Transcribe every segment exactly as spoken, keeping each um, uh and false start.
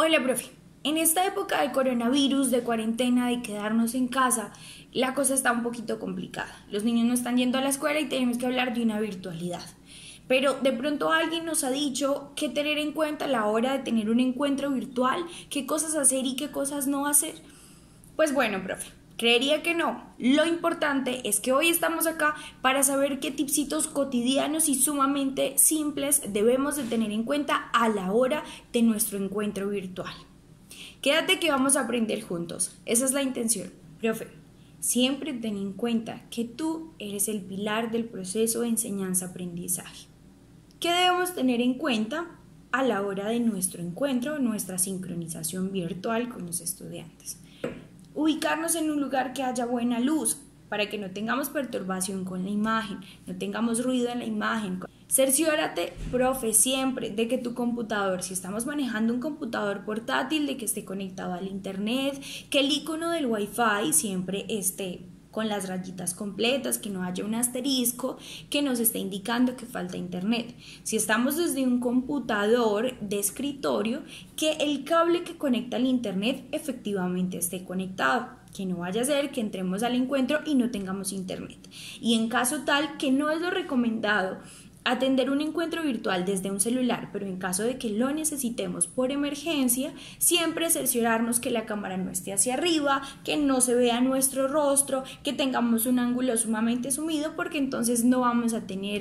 Hola, profe. En esta época de coronavirus, de cuarentena, de quedarnos en casa, la cosa está un poquito complicada. Los niños no están yendo a la escuela y tenemos que hablar de una virtualidad. Pero de pronto alguien nos ha dicho qué tener en cuenta a la hora de tener un encuentro virtual, qué cosas hacer y qué cosas no hacer. Pues bueno, profe, creería que no. Lo importante es que hoy estamos acá para saber qué tipsitos cotidianos y sumamente simples debemos de tener en cuenta a la hora de nuestro encuentro virtual. Quédate que vamos a aprender juntos. Esa es la intención. Profe, siempre ten en cuenta que tú eres el pilar del proceso de enseñanza-aprendizaje. ¿Qué debemos tener en cuenta a la hora de nuestro encuentro, nuestra sincronización virtual con los estudiantes? Ubicarnos en un lugar que haya buena luz, para que no tengamos perturbación con la imagen, no tengamos ruido en la imagen. Cerciórate, profe, siempre de que tu computador, si estamos manejando un computador portátil, de que esté conectado al internet, que el icono del Wi-Fi siempre esté con las rayitas completas, que no haya un asterisco que nos esté indicando que falta internet. Si estamos desde un computador de escritorio, que el cable que conecta al internet efectivamente esté conectado, que no vaya a ser que entremos al encuentro y no tengamos internet. Y en caso tal que no es lo recomendado atender un encuentro virtual desde un celular, pero en caso de que lo necesitemos por emergencia, siempre cerciorarnos que la cámara no esté hacia arriba, que no se vea nuestro rostro, que tengamos un ángulo sumamente sumido, porque entonces no vamos a tener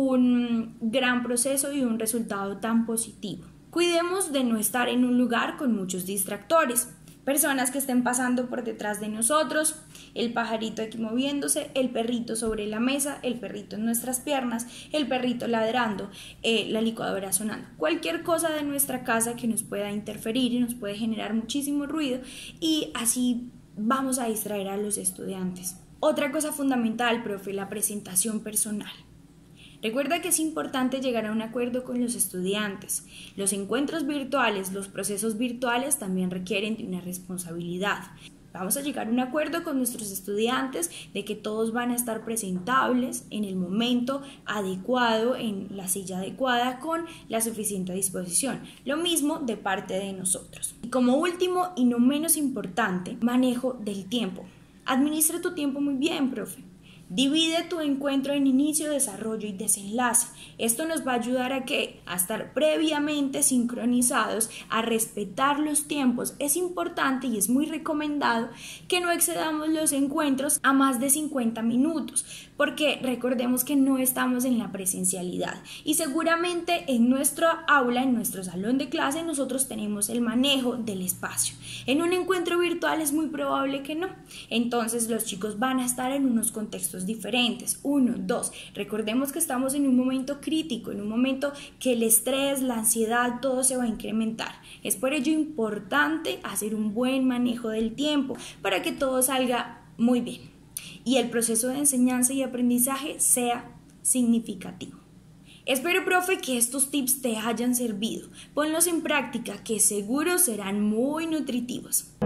un gran proceso y un resultado tan positivo. Cuidemos de no estar en un lugar con muchos distractores. Personas que estén pasando por detrás de nosotros, el pajarito aquí moviéndose, el perrito sobre la mesa, el perrito en nuestras piernas, el perrito ladrando, eh, la licuadora sonando. Cualquier cosa de nuestra casa que nos pueda interferir y nos puede generar muchísimo ruido, y así vamos a distraer a los estudiantes. Otra cosa fundamental, profe, la presentación personal. Recuerda que es importante llegar a un acuerdo con los estudiantes. Los encuentros virtuales, los procesos virtuales también requieren de una responsabilidad. Vamos a llegar a un acuerdo con nuestros estudiantes de que todos van a estar presentables en el momento adecuado, en la silla adecuada, con la suficiente disposición. Lo mismo de parte de nosotros. Y como último y no menos importante, manejo del tiempo. Administra tu tiempo muy bien, profe. Divide tu encuentro en inicio, desarrollo y desenlace. Esto nos va a ayudar a ¿qué? A estar previamente sincronizados, a respetar los tiempos. Es importante y es muy recomendado que no excedamos los encuentros a más de cincuenta minutos, porque recordemos que no estamos en la presencialidad y seguramente en nuestro aula, en nuestro salón de clase, nosotros tenemos el manejo del espacio. En un encuentro virtual es muy probable que no. Entonces los chicos van a estar en unos contextos diferentes. Uno, dos, recordemos que estamos en un momento crítico, en un momento que el estrés, la ansiedad, todo se va a incrementar. Es por ello importante hacer un buen manejo del tiempo para que todo salga muy bien y el proceso de enseñanza y aprendizaje sea significativo. Espero, profe, que estos tips te hayan servido. Ponlos en práctica, que seguro serán muy nutritivos.